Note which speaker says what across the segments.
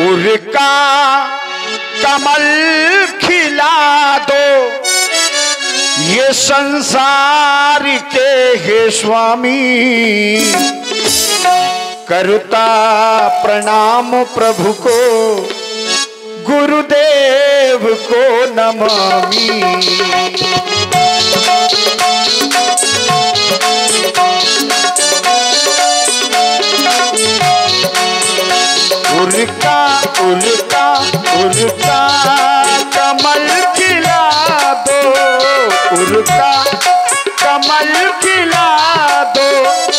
Speaker 1: उनका कमल खिला दो ये संसार के हे स्वामी। करता प्रणाम प्रभु को गुरुदेव को नमामि। उनका उनका उनका कमल खिला दो उनका कमल खिला दो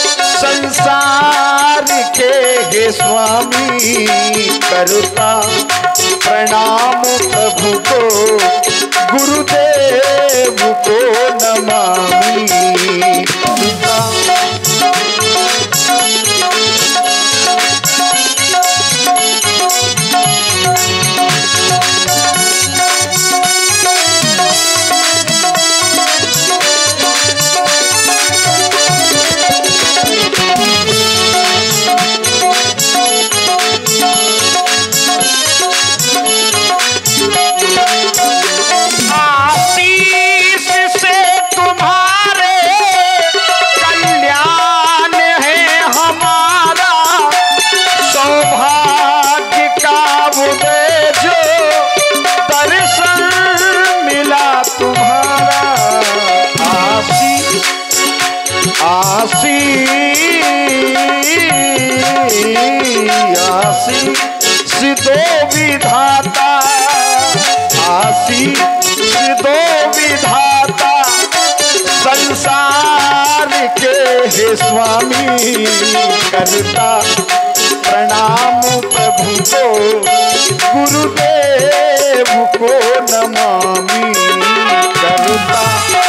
Speaker 1: संसार के हे स्वामी। करता प्रणाम प्रभु को गुरुदेव को नमामि। दो विधाता आशीष दो विधाता संसार के हे स्वामी। करता प्रणाम प्रभु को गुरुदेव को नमामि। करता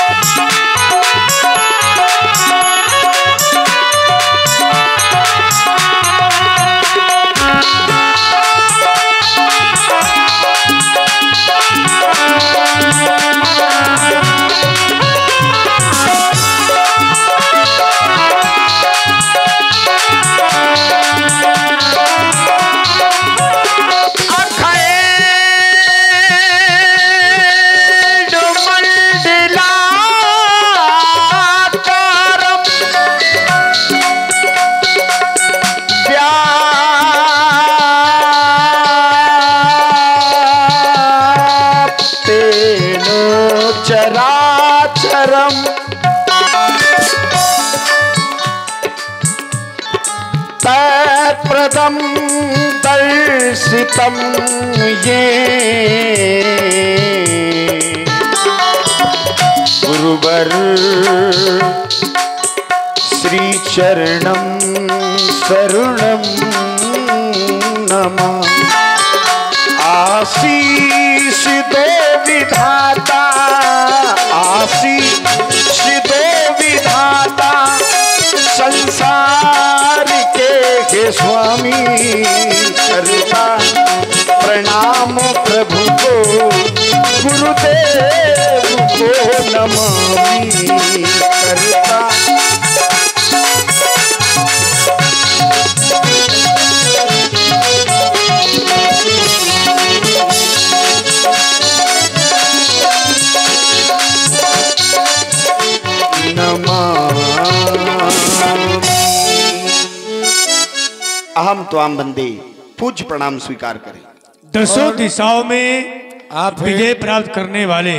Speaker 1: चराचरम तत्प्रदम दर्शितम ये गुरुवर श्री चरणम शरणम नमः। आशीष दो विधाता आशीष दो विधाता संसार के हे स्वामी। करता प्रणाम प्रभु को गुरुदेव को नमामि। करता अहम त्वाम बंदे पूज्य प्रणाम स्वीकार करें।
Speaker 2: दसों दिशाओं में आप विजय प्राप्त करने वाले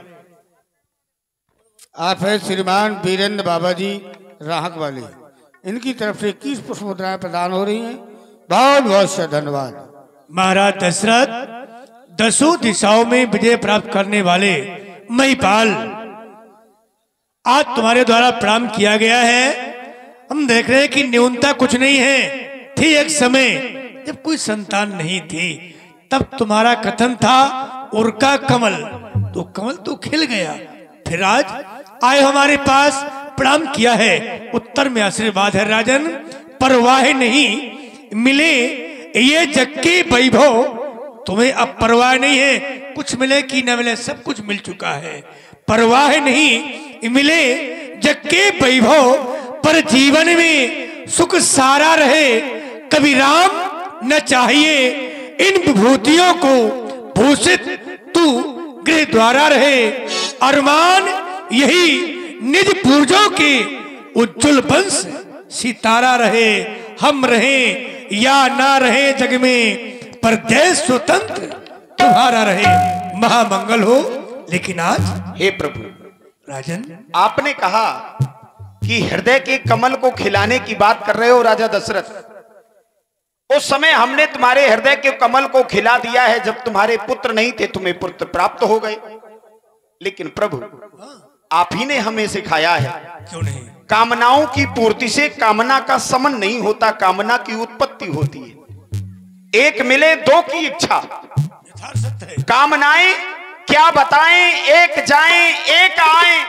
Speaker 3: आप है श्रीमान वीरेंद्र बाबा जी राहक वाले। इनकी तरफ से 21 पुष्प मुद्राएं प्रदान हो रही हैं। बहुत बहुत से धन्यवाद।
Speaker 2: महाराज दशरथ दसों दिशाओं में विजय प्राप्त करने वाले महिपाल आज तुम्हारे द्वारा प्रणाम किया गया है। हम देख रहे हैं कि न्यूनता कुछ नहीं है। थी एक समय जब कोई संतान नहीं थी तब तुम्हारा कथन था उनका कमल तो खिल गया। फिर आज आए हमारे पास प्रणाम किया है। उत्तर में आशीर्वाद है राजन। परवाह नहीं मिले ये जग के वैभव तुम्हें अब परवाह नहीं है। कुछ मिले कि न मिले सब कुछ मिल चुका है। परवाह नहीं मिले जग के वैभव पर जीवन में सुख सारा रहे। कभी राम न चाहिए इन विभूतियों को भूषित तू गृह द्वारा रहे। अरमान यही निज पूर्वजों के उज्जवल वंश सितारा रहे। हम रहें या ना रहे जग में, पर देश स्वतंत्र तुम्हारा रहे। महामंगल हो। लेकिन आज
Speaker 1: हे प्रभु
Speaker 2: राजन,
Speaker 1: आपने कहा कि हृदय के कमल को खिलाने की बात कर रहे हो राजा दशरथ। उस समय हमने तुम्हारे हृदय के कमल को खिला दिया है जब तुम्हारे पुत्र नहीं थे, तुम्हें पुत्र प्राप्त हो गए। लेकिन प्रभु आप ही ने हमें सिखाया है,
Speaker 2: क्यों नहीं?
Speaker 1: कामनाओं की पूर्ति से कामना का समन नहीं होता, कामना की उत्पत्ति होती है। एक मिले दो की इच्छा, कामनाएं क्या बताएं, एक जाएं एक आएं।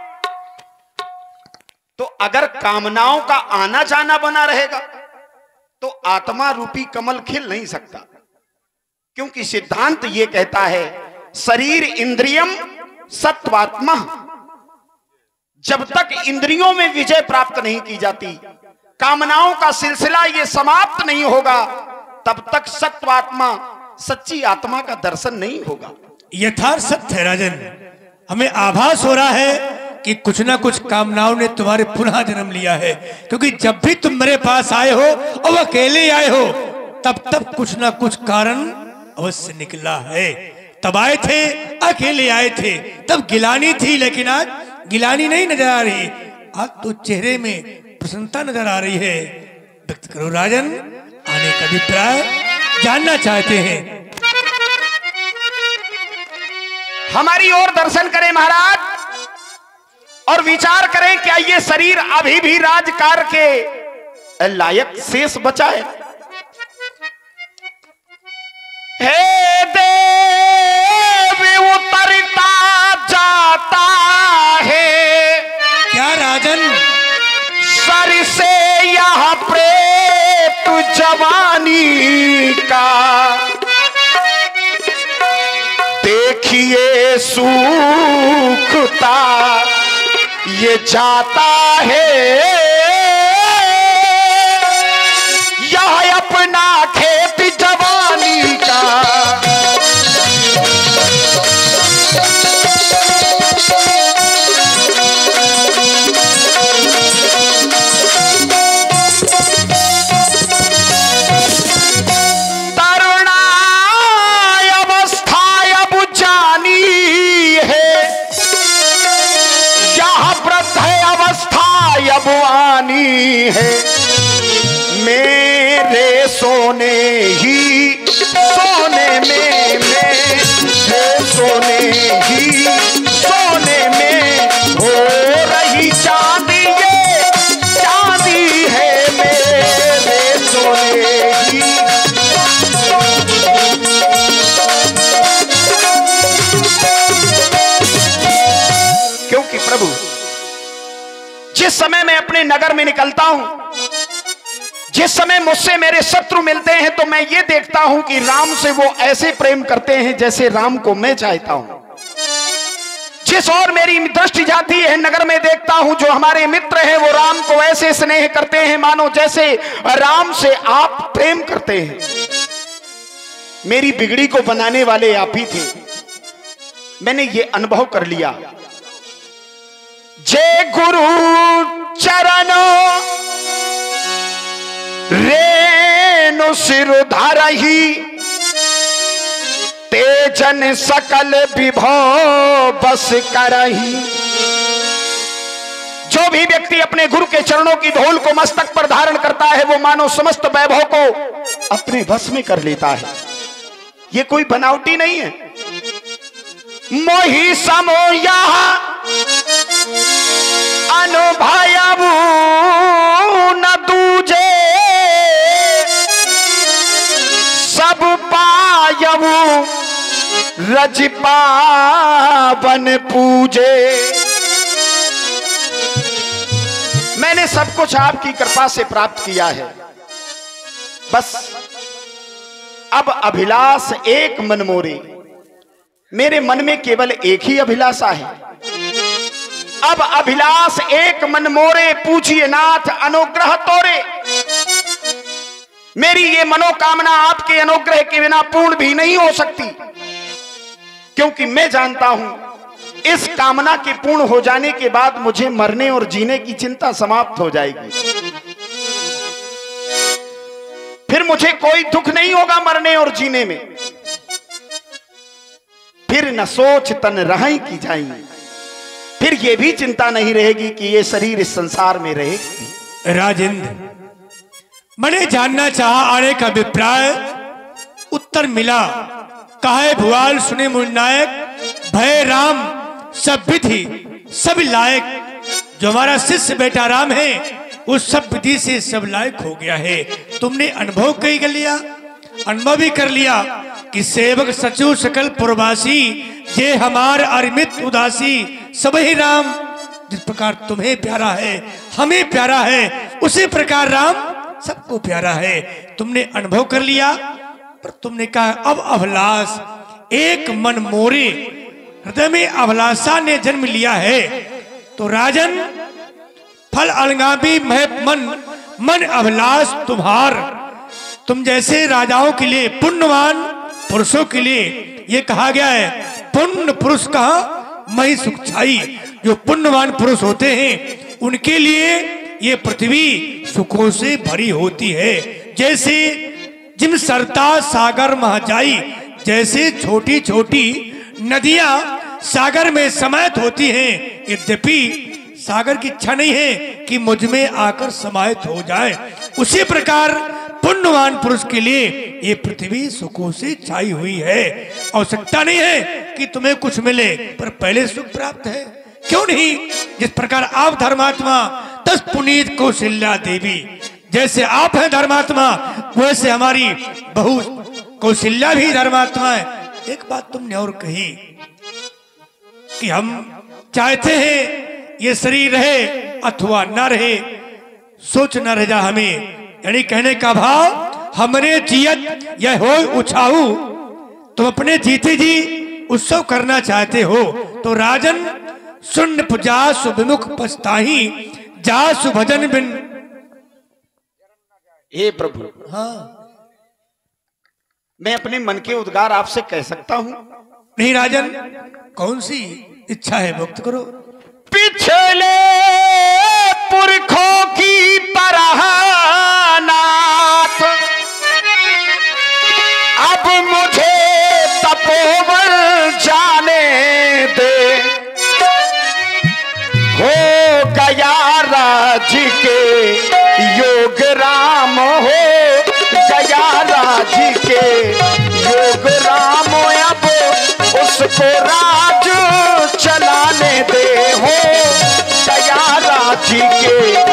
Speaker 1: तो अगर कामनाओं का आना जाना बना रहेगा तो आत्मा रूपी कमल खिल नहीं सकता, क्योंकि सिद्धांत यह कहता है शरीर इंद्रियम सत्वात्मा। जब तक इंद्रियों में विजय प्राप्त नहीं की जाती, कामनाओं का सिलसिला ये समाप्त नहीं होगा, तब तक सत्वात्मा सच्ची आत्मा का दर्शन नहीं होगा।
Speaker 2: यथार्थ सत्य है राजन। हमें आभास हो रहा है कि कुछ ना कुछ कामनाओं ने तुम्हारे पुनः जन्म लिया है, क्योंकि जब भी तुम मेरे पास आए हो और अकेले आए हो, तब कुछ ना कुछ कारण अवश्य निकला है। तब आए थे, अकेले आए थे, तब गिलानी थी, लेकिन आज गिलानी नहीं नजर आ रही। आज तो चेहरे में प्रसन्नता नजर आ रही है। व्यक्त करो राजन, आने का अभिप्राय जानना चाहते हैं।
Speaker 1: हमारी ओर दर्शन करें महाराज, और विचार करें क्या ये शरीर अभी भी राजकार के लायक शेष बचा है। हे देव उतरता जाता है
Speaker 2: क्या राजन?
Speaker 1: सर से यह प्रेत जवानी का, देखिए सूखता ये जाता है, यह अपना खेत जवानी का। है मेरे सोने ही सोने में, मेरे सोने ही सोने में हो रही चांदी, ये चांदी है मेरे सोने ही। क्योंकि प्रभु जिस समय मैं अपने नगर में निकलता हूं, जिस समय मुझसे मेरे शत्रु मिलते हैं, तो मैं ये देखता हूं कि राम से वो ऐसे प्रेम करते हैं जैसे राम को मैं चाहता हूं। जिस ओर मेरी दृष्टि जाती है, नगर में देखता हूं जो हमारे मित्र हैं वो राम को ऐसे स्नेह करते हैं मानो जैसे राम से आप प्रेम करते हैं। मेरी बिगड़ी को बनाने वाले आप ही थे। मैंने ये अनुभव कर लिया। जय गुरु चरणों रेणु सिर धरहि, तेजन सकल विभव बस करहि। जो भी व्यक्ति अपने गुरु के चरणों की धूल को मस्तक पर धारण करता है, वो मानो समस्त वैभव को अपने बस में कर लेता है। ये कोई बनावटी नहीं है। मोहि समो यहाँ अनुभयबु न दूजे, सब पायबु रज पावन पूजे। मैंने सब कुछ आपकी कृपा से प्राप्त किया है। बस अब अभिलाष एक मन मोरे। मेरे मन में केवल एक ही अभिलाषा है। अब अभिलाष एक मन मोरे, पूछिए नाथ अनुग्रह तोरे। मेरी ये मनोकामना आपके अनुग्रह के बिना पूर्ण भी नहीं हो सकती, क्योंकि मैं जानता हूं इस कामना के पूर्ण हो जाने के बाद मुझे मरने और जीने की चिंता समाप्त हो जाएगी। फिर मुझे कोई दुख नहीं होगा मरने और जीने में। फिर न सोच तन रहाई की जाएंगी, फिर यह भी चिंता नहीं रहेगी कि यह शरीर इस संसार में रहेगी।
Speaker 2: राजेंद्र, मैंने जानना चाहा आने का अभिप्राय, उत्तर मिला। कहे भुआल सुने मुनायक, भय राम सब विधि सब लायक। जो हमारा शिष्य बेटा राम है वो सब विधि से सब लायक हो गया है। तुमने अनुभव कई कर लिया, अनुभव भी कर लिया कि सेवक सचु सकल पुरवासी, जे हमार अरिमित उदासी। सब ही राम जिस प्रकार तुम्हें प्यारा है, हमें प्यारा है, उसी प्रकार राम सबको प्यारा है। तुमने अनुभव कर लिया, पर तुमने कहा अब अभिलाष एक मन मोरे, हृदय में अभिलाषा ने जन्म लिया है। तो राजन फल अलगामी मन अभिलाष तुम्हार। तुम जैसे राजाओं के लिए, पुण्यवान पुरुषों के लिए ये कहा गया है, पुण्य पुरुष कहा मही सुख छाई। जो पुण्यवान पुरुष होते हैं उनके लिए ये पृथ्वी सुखों से भरी होती है। जैसे जिम सरता सागर महजाई, जैसे छोटी छोटी नदियां सागर में समाहित होती हैं, यद्यपि सागर की इच्छा नहीं है कि मुझ में आकर समाहित हो जाए, उसी प्रकार पुण्यवान पुरुष के लिए ये पृथ्वी सुखों से छाई हुई है। आवश्यकता नहीं है कि तुम्हें कुछ मिले, पर पहले सुख प्राप्त है। क्यों नहीं? जिस प्रकार आप धर्मात्मा, तस पुनीत कौशल्या देवी, जैसे आप हैं धर्मात्मा, वैसे हमारी बहू कौशल्या भी धर्मात्मा है। एक बात तुमने और कही कि हम चाहते हैं ये शरीर रहे अथवा न रहे, सोच न रह जा हमें। यानी कहने का भाव, हमरे जियत यह हो उछाऊ, तुम अपने जीते जी उत्सव करना चाहते हो। तो राजन सुन पुजा सुविमुख पछताही, जा सुभजन बिन।
Speaker 1: हे प्रभु,
Speaker 2: हाँ,
Speaker 1: मैं अपने मन के उद्गार आपसे कह सकता हूं?
Speaker 2: नहीं राजन, कौन सी इच्छा है व्यक्त करो।
Speaker 1: पिछले पुरखों की तरह नाथ अब मुझे तपोवन जाने दे। हो गया राज के योग राम, हो गया राज के योग राम, अब उसको राज चलाने दे। हो गया राज के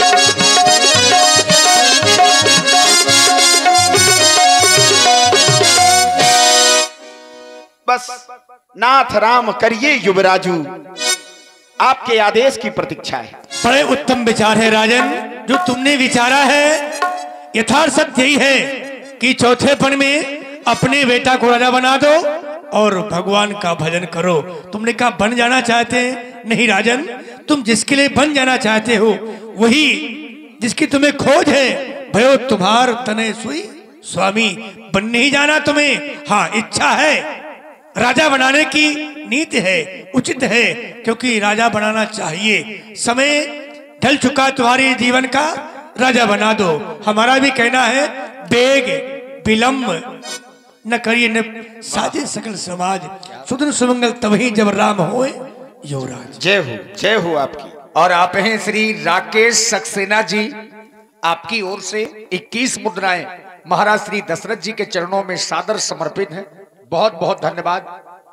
Speaker 1: बस नाथ राम करिए युवराजू, आपके आदेश की प्रतीक्षा है।
Speaker 2: बड़े उत्तम विचार है राजन, जो तुमने विचारा है। यथार्थ सत्य यही है कि चौथेपन में अपने बेटा को राजा बना दो और भगवान का भजन करो। तुमने कहा बन जाना चाहते हैं? नहीं राजन, तुम जिसके लिए बन जाना चाहते हो वही जिसकी तुम्हें खोज है। भयो तुम्हार तने सुई स्वामी, बन नहीं जाना तुम्हें। हाँ, इच्छा है, राजा बनाने की नीति है, उचित है, क्योंकि राजा बनाना चाहिए। समय ढल चुका तुम्हारे जीवन का, राजा बना दो। हमारा भी कहना है, बेग विलंब न करिए न साजे सकल समाज, सुदन सुमंगल तभी जब राम होए युवराज।
Speaker 1: जय हो आपकी।
Speaker 4: और आप हैं श्री राकेश सक्सेना जी, आपकी ओर से 21 मुद्राएं महाराज श्री दशरथ जी के चरणों में सादर समर्पित हैं। बहुत बहुत धन्यवाद।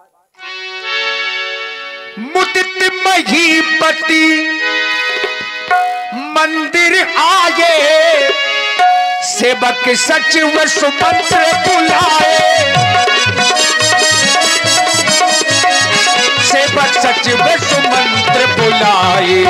Speaker 1: मुदित महीपति मंदिर आए, सेवक सचिव सुमंत्र बुलाए। सेवक सचिव सुमंत्र बुलाए।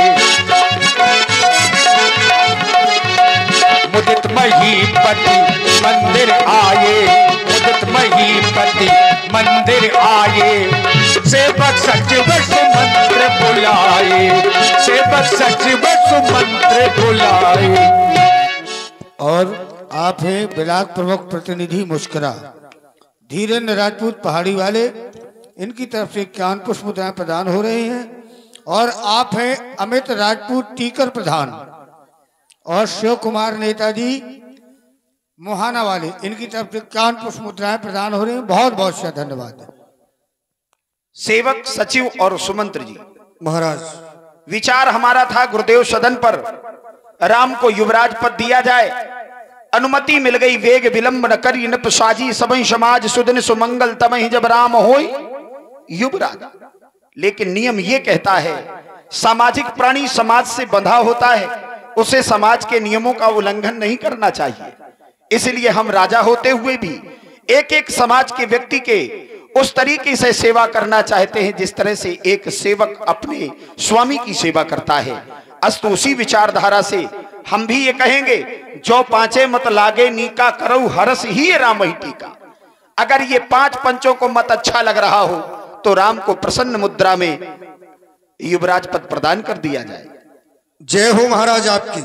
Speaker 1: मुदित महीपति मंदिर आए, मुदित महीपति मंदिर आए। सेवक सचिव सुमंत्र बुलाए, सेवक सचिव सुमंत्र बुलाए।
Speaker 3: और आप हैं बिलाक प्रमुख प्रतिनिधि मुस्करा धीरेन्द्र राजपूत पहाड़ी वाले, इनकी तरफ से 51 पुष्प मुद्राएं प्रदान हो रही हैं। और आप हैं अमित राजपूत टीकर प्रधान और शिव कुमार नेताजी मुहाना वाले, इनकी तरफ से 51 पुष्प मुद्राएं प्रदान हो रही हैं। बहुत बहुत से धन्यवाद।
Speaker 1: सेवक सचिव और सुमंत्र जी
Speaker 5: महाराज,
Speaker 1: विचार हमारा था गुरुदेव सदन पर राम को युवराज पद दिया जाए। अनुमति मिल गई, वेग विलंब न करी नृप साजी, सबई समाज सुदिन सुमंगल तमहि जब राम होई युवराज। लेकिन नियम ये कहता है सामाजिक प्राणी समाज से बंधा होता है, उसे समाज के नियमों का उल्लंघन नहीं करना चाहिए। इसलिए हम राजा होते हुए भी एक एक समाज के व्यक्ति के उस तरीके से सेवा करना चाहते हैं जिस तरह से एक सेवक अपने स्वामी की सेवा करता है। अस्तु उसी विचारधारा से हम भी ये कहेंगे, जो पांचे मत लागे नीका करऊ हरस ही राम ही टीका। अगर ये 5 पंचों को मत अच्छा लग रहा हो तो राम को प्रसन्न मुद्रा में युवराज पद प्रदान कर दिया जाए।
Speaker 5: जय हो महाराज आपकी।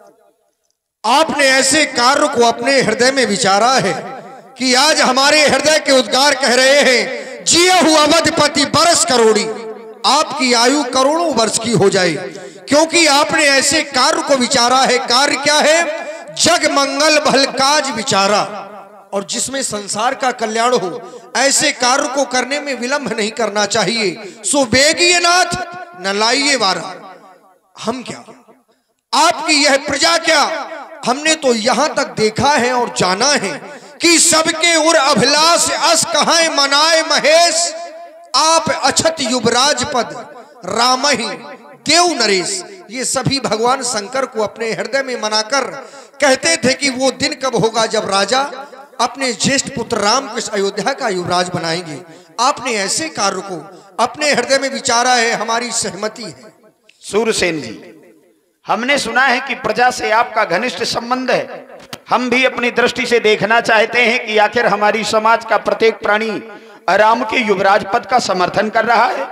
Speaker 5: आपने ऐसे कार्य को अपने हृदय में विचारा है कि आज हमारे हृदय के उद्गार कह रहे हैं, जिये हुआ अवधपति बरस करोड़ी, आपकी आयु करोड़ों वर्ष की हो जाए, क्योंकि आपने ऐसे कार्य को विचारा है। कार्य क्या है? जग मंगल भल काज विचारा, और जिसमें संसार का कल्याण हो, ऐसे कार्य को करने में विलंब नहीं करना चाहिए। सो बेगिए नाथ न लाइए वारा। हम क्या, आपकी यह प्रजा क्या, हमने तो यहां तक देखा है और जाना है कि सबके उर अभिलाष अस कहाए मनाए महेश, आप अछत युवराज पद राम ही देव नरेश। ये सभी भगवान शंकर को अपने हृदय में मनाकर कहते थे कि वो दिन कब होगा जब राजा अपने ज्येष्ठ पुत्र राम को इस अयोध्या का युवराज बनाएंगे। आपने ऐसे कार्य को अपने हृदय में विचारा है, हमारी सहमति है।
Speaker 1: सूरसेन जी, हमने सुना है कि प्रजा से आपका घनिष्ठ संबंध है। हम भी अपनी दृष्टि से देखना चाहते हैं कि आखिर हमारी समाज का प्रत्येक प्राणी राम के युवराज पद का समर्थन कर रहा है।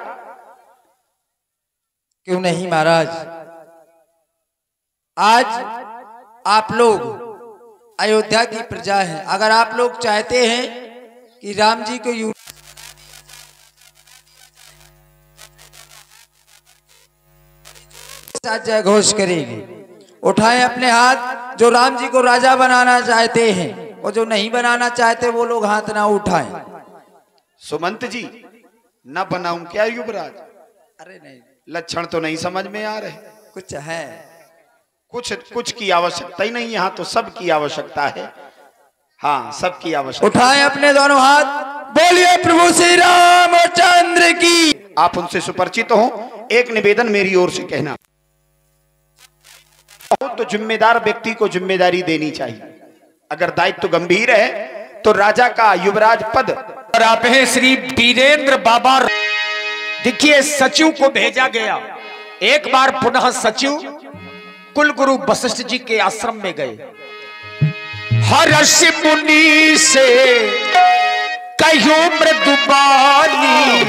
Speaker 6: क्यों नहीं महाराज, आज आप लोग अयोध्या की प्रजा है। अगर आप लोग चाहते हैं कि राम जी को साथ जय घोष करेंगे, उठाएं अपने हाथ जो राम जी को राजा बनाना चाहते हैं, और जो नहीं बनाना चाहते वो लोग हाथ ना उठाएं।
Speaker 1: सुमंत जी, न बनाऊं क्या युवराज?
Speaker 6: अरे नहीं,
Speaker 1: लक्षण तो नहीं समझ में आ रहे।
Speaker 6: कुछ है,
Speaker 1: कुछ की आवश्यकता ही नहीं, यहाँ तो सबकी आवश्यकता है। हाँ, सबकी आवश्यकता।
Speaker 6: उठाएं अपने दोनों हाथ, बोलिए प्रभु श्री रामचंद्र की।
Speaker 1: आप उनसे सुपरिचित हो, एक निवेदन मेरी ओर से कहना, तो जिम्मेदार व्यक्ति को जिम्मेदारी देनी चाहिए। अगर दायित्व गंभीर है तो राजा का युवराज पद।
Speaker 4: और आप हैं श्री वीरेंद्र बाबा। देखिए, सचिव को भेजा गया। एक बार पुनः सचिव कुलगुरु वशिष्ठ जी के आश्रम में गए। हर्ष मुनि से कहो मृदुबानी।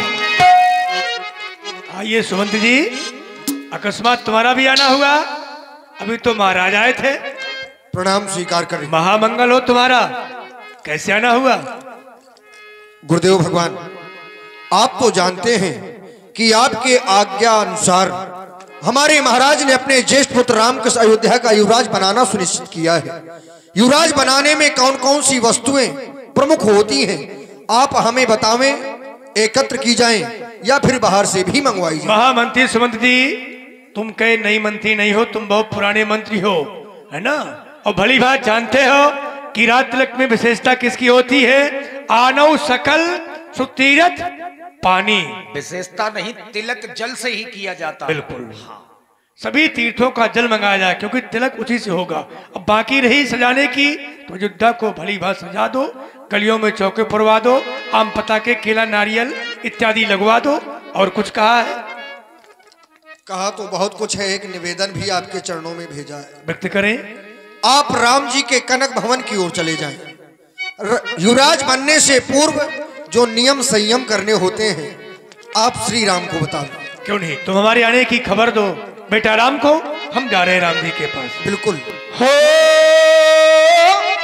Speaker 2: आइए सुमंत जी, अकस्मात तुम्हारा भी आना हुआ। अभी तो महाराज आए थे।
Speaker 5: प्रणाम स्वीकार करें।
Speaker 2: महामंगल हो तुम्हारा, कैसे आना हुआ?
Speaker 5: गुरुदेव भगवान, आप तो जानते हैं कि आपके आज्ञा अनुसार हमारे महाराज ने अपने ज्येष्ठ पुत्र राम को अयोध्या का युवराज बनाना सुनिश्चित किया है। युवराज बनाने में कौन कौन सी वस्तुएं प्रमुख होती हैं, आप हमें बतावें, एकत्र की जाएं या फिर बाहर से भी मंगवाई जाए।
Speaker 2: महामंत्री सुमंत जी, तुम कहे नई मंत्री नहीं हो, तुम बहुत पुराने मंत्री हो, है ना? और भली बात जानते हो कि रात तिलक में विशेषता किसकी होती है? आनौ सकल सुतीरथ पानी।
Speaker 4: विशेषता नहीं, तिलक जल से ही किया जाता।
Speaker 2: बिल्कुल, सभी तीर्थों का जल मंगाया जाए, क्योंकि तिलक उसी से होगा। अब बाकी रही सजाने की, तो अयोध्या को भली बात सजा दो, गलियों में चौके पुरवा दो, आम पताके, केला, नारियल इत्यादि लगवा दो। और कुछ कहा है?
Speaker 5: कहा तो बहुत कुछ है, एक निवेदन भी आपके चरणों में भेजा है।
Speaker 2: व्यक्त करें।
Speaker 5: आप राम जी के कनक भवन की ओर चले जाएं। युवराज बनने से पूर्व जो नियम संयम करने होते हैं, आप श्री राम को बताओ।
Speaker 2: क्यों नहीं, तुम हमारे आने की खबर दो बेटा राम को, हम जा रहे हैं राम जी के पास।
Speaker 5: बिल्कुल।
Speaker 4: हो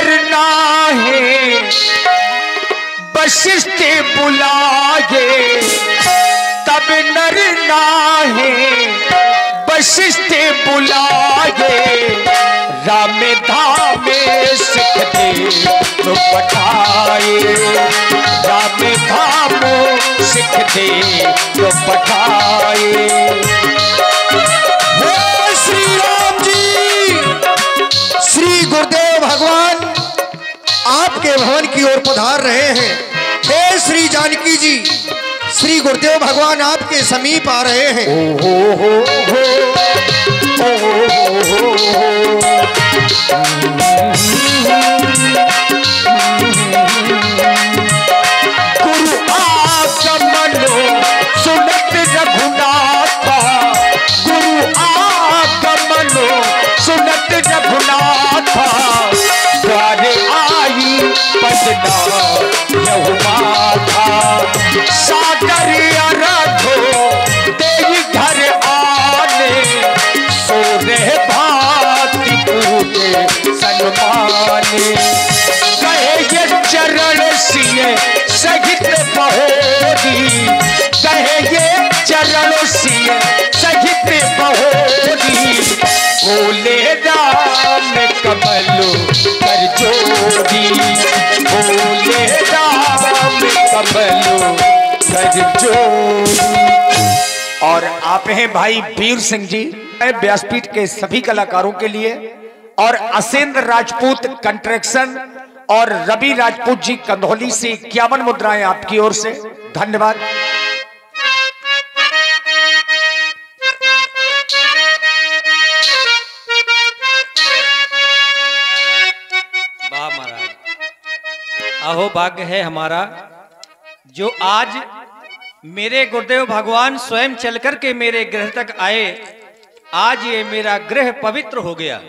Speaker 4: नर नाहे वशिष्ठ बुलाए, तब नर नाहे वशिष्ठ बुलाए, राम धामे सिख दे तो पठाए, राम धामो सिख दे तो पठाए।
Speaker 5: श्री राम जी, श्री गुरुदेव भगवान आपके भवन की ओर पधार रहे हैं। हे श्री जानकी जी, श्री गुरुदेव भगवान आपके समीप आ रहे हैं।
Speaker 4: गुरु आगमनो सुनत रघुनाथा, गुरु आगमनो सुनत रघुनाथा, द्वारे आई पदना यहु माथा, सागर अरघो तेरी घर आने, सोरे भांति पूजे सन्माने, कहे ये चरण सिए सहित बहोरी, कहे ये चरण सिए सहित बहोरी, बोले राम कमल कर जोड़ी, बोले राम कमल कर जोड़ी। और आप हैं भाई वीर सिंह जी, व्यासपीठ के सभी कलाकारों के लिए, और असेंद्र राजपूत कंट्रैक्शन और रवि राजपूत जी कंधौली से 51 मुद्राएं आपकी ओर से, धन्यवाद।
Speaker 7: वाह महाराज, अहो भाग्य है हमारा जो आज मेरे गुरुदेव भगवान स्वयं चलकर के मेरे गृह तक आए। आज ये मेरा गृह पवित्र हो गया।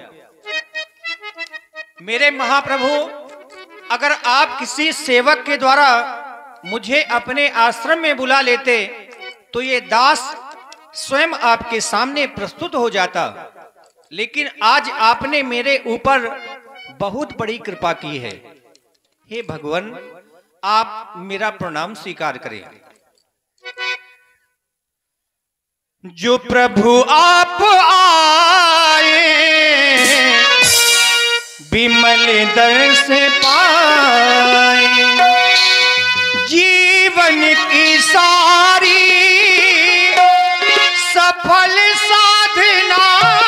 Speaker 7: मेरे महाप्रभु, अगर आप किसी सेवक के द्वारा मुझे अपने आश्रम में बुला लेते तो ये दास स्वयं आपके सामने प्रस्तुत हो जाता, लेकिन आज आपने मेरे ऊपर बहुत बड़ी कृपा की है। हे भगवान, आप मेरा प्रणाम स्वीकार करें। जो प्रभु आप आए, विमल दर्श पाए, जीवन की सारी सफल साधना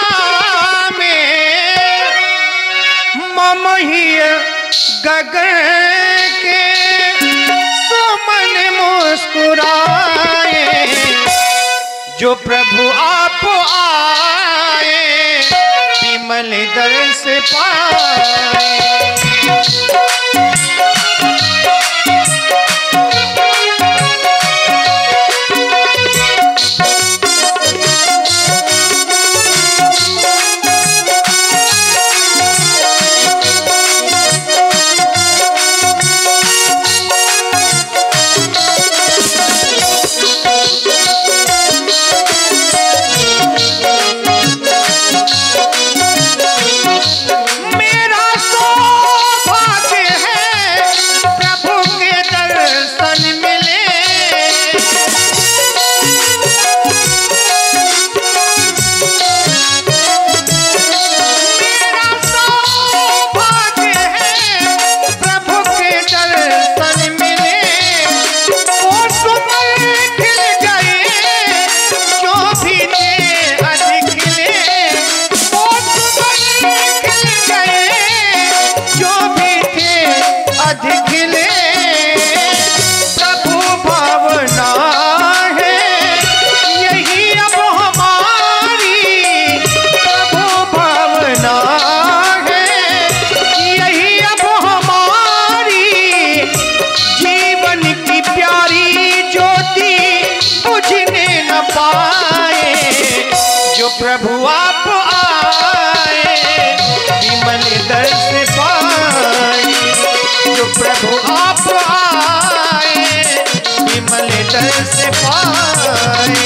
Speaker 7: में मम ही गगन के सुमन मुस्कुराए। जो प्रभु आप आए, विमल दर्श पाए। प्रभु आप आए, विमल दर्श पाए। जो प्रभु आप आए, विमल दर्श पाए।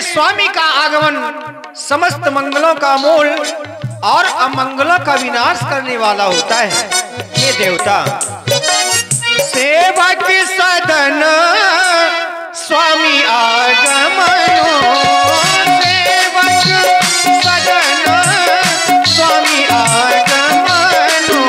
Speaker 7: स्वामी का आगमन समस्त मंगलों का मूल और अमंगलों का विनाश करने वाला होता है। ये देवता सेवक सदन स्वामी आगमनो, सेवक सदन स्वामी आगमनो।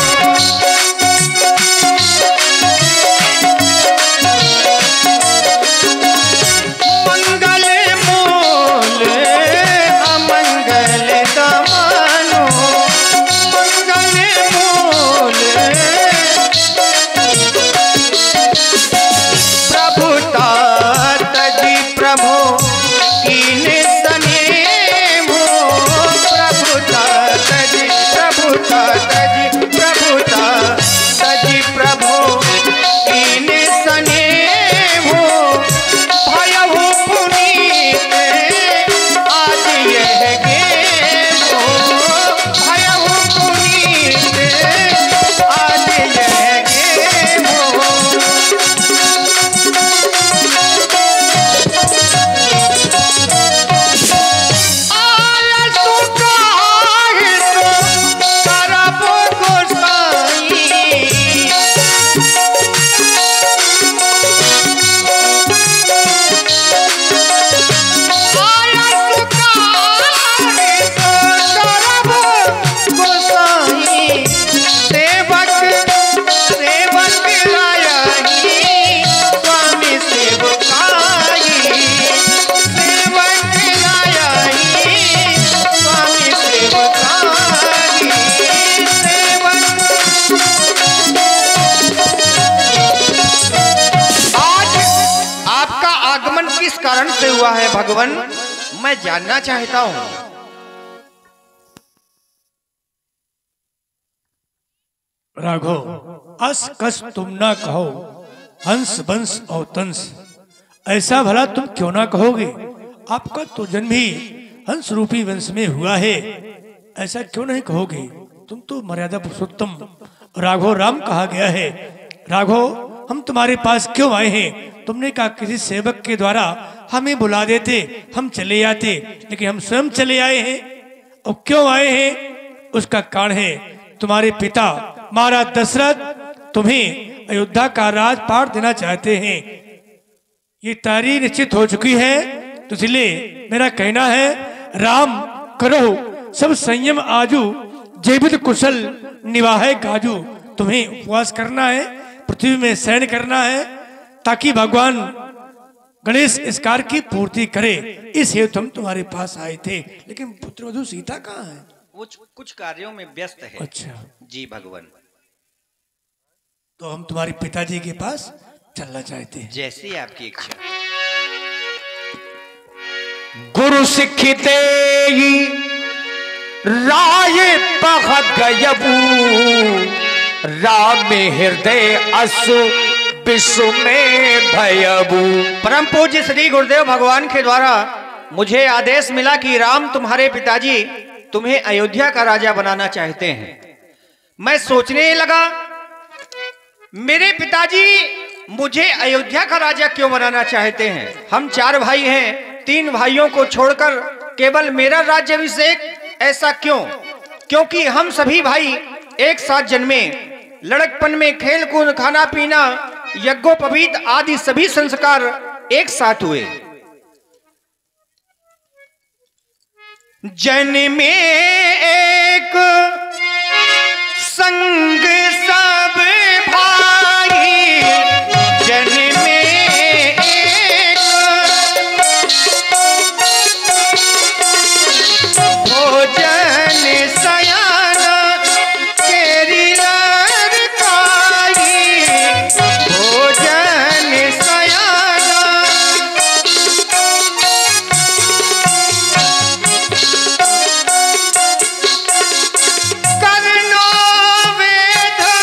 Speaker 7: मंगल मूल अमंगल दमनो, मंगल मूल प्रभुता तजी प्रभु कीन सनेमो, प्रभुता तजी प्रभुता तजी प्रभुता तजी प्रभु कीन सनेमो। भयहु पुनीत आज यह गेमो, भयहु पुनीत आज यह गेमो। आलसु काहित करब गोसाई, आलसु काहित करब गोसाई। सेवक सेवक रायाही स्वामी सेवकाई, सेवक रायाही स्वामी सेवकाई। सेवक आज आपका आगमन किस कारण से हुआ है भगवान, मैं जानना चाहता हूँ।
Speaker 2: राघव, अस कस तुम ना कहो, हंस बंस और तंस, ऐसा भला तुम क्यों ना कहोगे? आपका तो जन्म ही हंस रूपी वंश में हुआ है, ऐसा क्यों नहीं कहोगे? तुम तो मर्यादा पुरुषोत्तम राघव राम कहा गया है। राघव, हम तुम्हारे पास क्यों आए हैं? तुमने कहा किसी सेवक के द्वारा हमें बुला देते, हम चले आते, लेकिन हम स्वयं चले आए हैं। और क्यों आए हैं? उसका कारण है तुम्हारे पिता महाराज दशरथ तुम्हें अयोध्या का राजपाट देना चाहते हैं। ये तैयारी निश्चित हो चुकी है, तो इसलिए मेरा कहना है, राम करो सब संयम आजू, जीवित कुशल निवाहे काजू। तुम्हें उपवास करना है, पृथ्वी में शयन करना है, ताकि भगवान गणेश इस कार्य की पूर्ति करे। इस हेतु हम तुम्हारे पास आए थे। लेकिन पुत्रवधू सीता कहाँ है?
Speaker 7: वो कुछ कार्यों में व्यस्त है।
Speaker 2: अच्छा,
Speaker 7: जी भगवान,
Speaker 2: तो हम तुम्हारे पिताजी के पास चलना चाहते हैं।
Speaker 7: जैसी आपकी इच्छा।
Speaker 4: गुरु सिखते राय पग गयबू, राम हृदय असु विश्व में भयबू।
Speaker 7: परम पूज्य श्री गुरुदेव भगवान के द्वारा मुझे आदेश मिला कि राम तुम्हारे पिताजी तुम्हें अयोध्या का राजा बनाना चाहते हैं। मैं सोचने लगा, मेरे पिताजी मुझे अयोध्या का राजा क्यों बनाना चाहते हैं? हम 4 भाई हैं, 3 भाइयों को छोड़कर केवल मेरा राज्याभिषेक, ऐसा क्यों? क्योंकि हम सभी भाई एक साथ जन्मे, लड़कपन में खेल कूद, खाना पीना, यज्ञोपवीत आदि सभी संस्कार एक साथ हुए। जन्मे एक संग सब भाई, जन्मे एक भोजन सयाना तेरी लड़काई, भोजन सयाना कर्णो वेद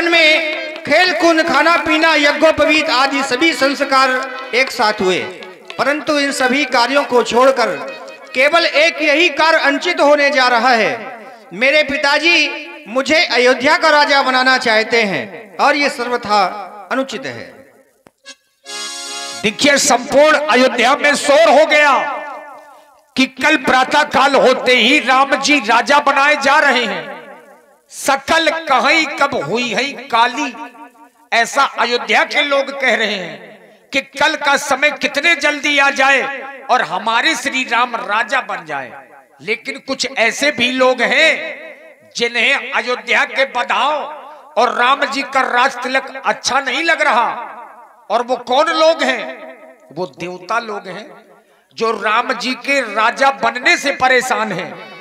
Speaker 7: जीवन में खेल कूद, खाना पीना, यज्ञोपवीत आदि सभी संस्कार एक साथ हुए, परंतु इन सभी कार्यों को छोड़कर केवल एक यही कार्य अंचित होने जा रहा है। मेरे पिताजी मुझे अयोध्या का राजा बनाना चाहते हैं और ये सर्वथा अनुचित है।
Speaker 4: देखिए, संपूर्ण अयोध्या में शोर हो गया कि कल प्रातः काल होते ही राम जी राजा बनाए जा रहे हैं। सकल कहीं कब हुई है काली, ऐसा अयोध्या के लोग कह रहे हैं कि कल का समय कितने जल्दी आ जाए और हमारे श्री राम राजा बन जाए। लेकिन कुछ ऐसे भी लोग हैं जिन्हें अयोध्या के बधाव और राम जी का राज तिलक अच्छा नहीं लग रहा। और वो कौन लोग हैं? वो देवता लोग हैं जो राम जी के राजा बनने से परेशान हैं।